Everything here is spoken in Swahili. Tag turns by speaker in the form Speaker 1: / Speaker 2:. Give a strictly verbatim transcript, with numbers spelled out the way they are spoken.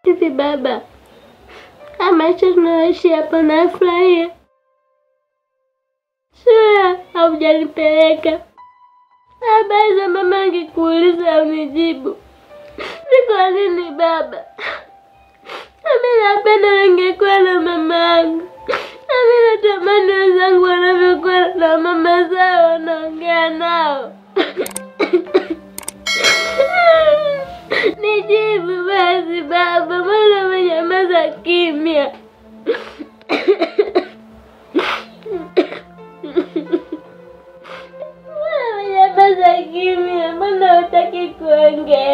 Speaker 1: Hivi baba, maisha tunaishi hapa nafurahia. Shule haujanipeleka. Habari za mama angekuuliza unijibu. Ni kwa nini baba? Mimi napenda ningekuwa na mama yangu. Mimi natamani wenzangu wanavyokuwa na mama zao wanaongea nao. Nijibu basi baba, mbona umenyamaza kimya? Mbona umenyamaza kimya? Mbona hutaki kuongea?